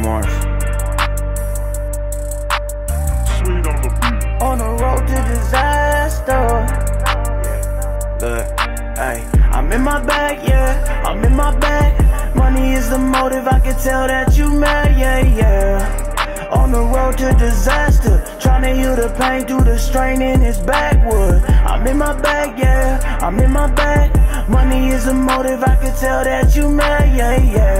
Morris. Sweet on the beat. On the road to disaster. Look, Ay, I'm in my bag, yeah, I'm in my bag. Money is the motive, I can tell that you mad, yeah, yeah. On the road to disaster, tryna heal the pain through the strain in his backwood. I'm in my bag, yeah, I'm in my bag. Money is the motive, I can tell that you mad, yeah,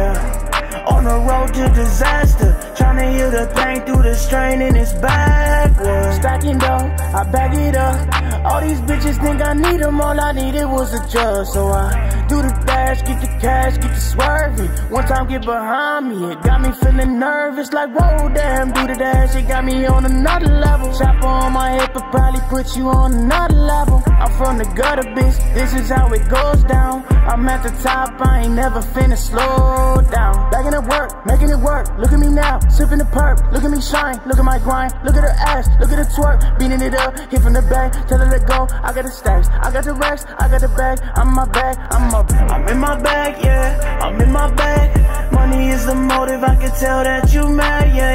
yeah. On the road to disaster, tryna heal the pain through the strain in his backwood. Stacking dough, I bag it up. All these bitches think I need them, all I needed was a judge. So I do the dash, get the cash, get the swerving. One time get behind me, it got me feeling nervous. Like, whoa, damn, do the dash, it got me on another level. Chopper on my hip, it probably put you on another level. I'm from the gutter, bitch, this is how it goes down. I'm at the top, I ain't never finna slow down. Bagging it work, making it work, look at me now, sipping the perp. Look at me shine, look at my grind, look at her ass, look at her twerk. Beating it up, hit from the back, tell her to go. I got the stacks, I got the racks, I got the bag. I'm in my bag, I'm in my bag, yeah, I'm in my bag. Money is the motive, I can tell that you mad, yeah,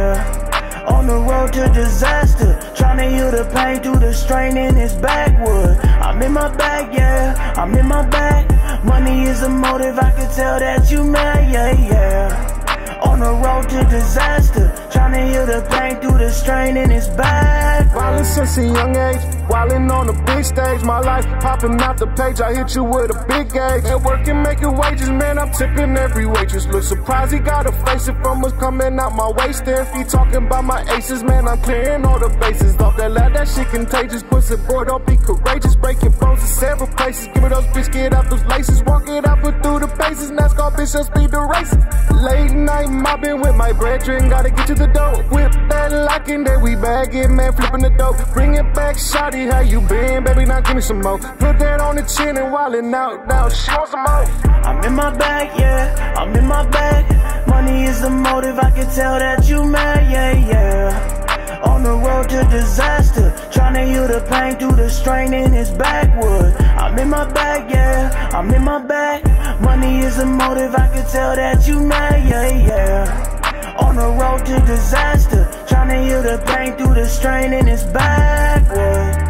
yeah. On the road to disaster, tryna heal the pain through the strain in his backwood. I'm in my bag, yeah, I'm in my bag. Money is the motive, I can tell that you mad, yeah, yeah. On the road to disaster, tryna heal the pain through the strain in his back. Violent since a young age, wildin' on the big stage. My life popping out the page, I hit you with a big gauge. And working, making wages, man, I'm tipping every waitress. Look surprised, he gotta face it from what's coming out my waist. And if he talking about my aces, man, I'm clearing all the bases. Off that lad, that shit contagious. Pussy boy, don't be courageous. Breaking bones in several places. Give me those bitch, get out those laces. Walk it out, put through the paces. NASCAR bitch, just speed the races. Late night mobbing with my brethren, gotta get to the dough. Whip that lock and then we bag it, man, flipping the dope. Bring it back, shawty, how you been, baby, now give me some more. Put that on the chin and wildin' out, now she wants some more. I'm in my bag, yeah, I'm in my bag. Money is the motive, I can tell that you mad, yeah, yeah. On the road to disaster, tryna heal the pain through the strain in his backwood. I'm in my bag, yeah, I'm in my bag. Money is the motive, I can tell that you mad, yeah, yeah. On the road to disaster, tryna heal the pain through the strain in his backwood.